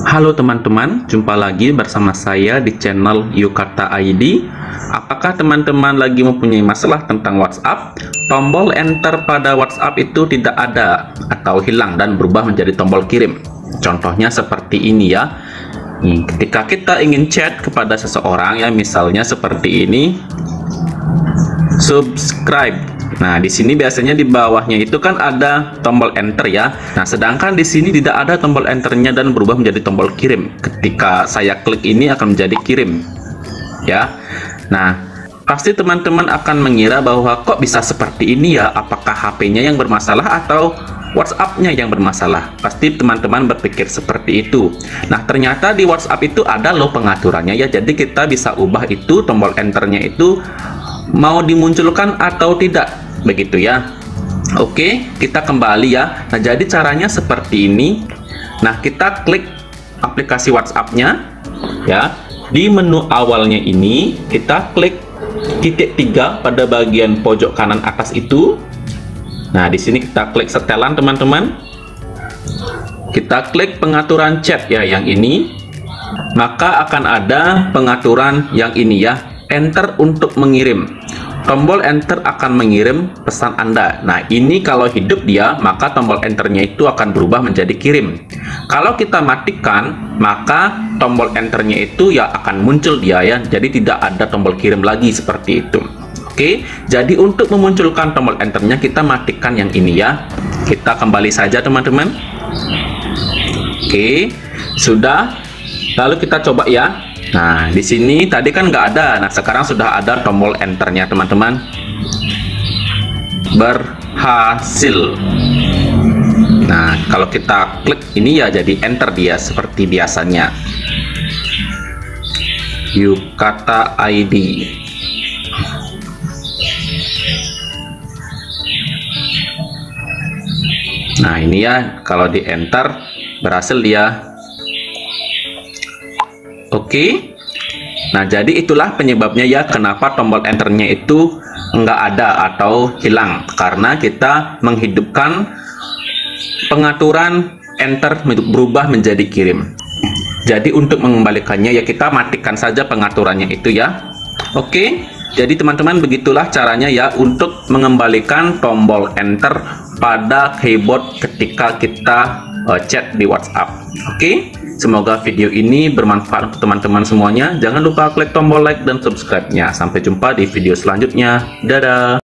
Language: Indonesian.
Halo teman-teman, jumpa lagi bersama saya di channel Yukata ID. Apakah teman-teman lagi mempunyai masalah tentang WhatsApp? Tombol enter pada WhatsApp itu tidak ada atau hilang dan berubah menjadi tombol kirim. Contohnya seperti ini ya. Ketika kita ingin chat kepada seseorang ya, misalnya seperti ini, subscribe. Nah, di sini biasanya di bawahnya itu kan ada tombol enter ya. Nah, sedangkan di sini tidak ada tombol enternya dan berubah menjadi tombol kirim. Ketika saya klik ini akan menjadi kirim. Ya. Nah, pasti teman-teman akan mengira bahwa kok bisa seperti ini ya? Apakah HP-nya yang bermasalah atau WhatsApp-nya yang bermasalah? Pasti teman-teman berpikir seperti itu. Nah, ternyata di WhatsApp itu ada loh pengaturannya ya. Jadi kita bisa ubah itu tombol enternya itu mau dimunculkan atau tidak, begitu ya. Oke, kita kembali ya. Nah, jadi caranya seperti ini. Nah, kita klik aplikasi WhatsApp-nya ya. Di menu awalnya ini kita klik titik 3 pada bagian pojok kanan atas itu. Nah, di sini kita klik setelan teman-teman. Kita klik pengaturan chat ya, yang ini. Maka akan ada pengaturan yang ini ya. Enter untuk mengirim. Tombol enter akan mengirim pesan Anda. Nah, ini kalau hidup dia, maka tombol enternya itu akan berubah menjadi kirim. Kalau kita matikan, maka tombol enternya itu ya akan muncul dia ya. Jadi tidak ada tombol kirim lagi seperti itu. Oke, jadi untuk memunculkan tombol enternya kita matikan yang ini ya. Kita kembali saja teman-teman. Oke, sudah. Lalu kita coba ya. Nah, di sini tadi kan nggak ada. Nah, sekarang sudah ada tombol enternya, teman-teman. Berhasil. Nah, kalau kita klik ini ya jadi enter dia seperti biasanya. Yukata ID. Nah, ini ya, kalau di enter berhasil dia. Oke. Nah, jadi itulah penyebabnya ya kenapa tombol enternya itu nggak ada atau hilang, karena kita menghidupkan pengaturan enter berubah menjadi kirim. Jadi untuk mengembalikannya ya kita matikan saja pengaturannya itu ya. Oke. Jadi teman-teman, begitulah caranya ya untuk mengembalikan tombol enter pada keyboard ketika kita chat di WhatsApp. Oke. Semoga video ini bermanfaat untuk teman-teman semuanya. Jangan lupa klik tombol like dan subscribe-nya. Sampai jumpa di video selanjutnya. Dadah!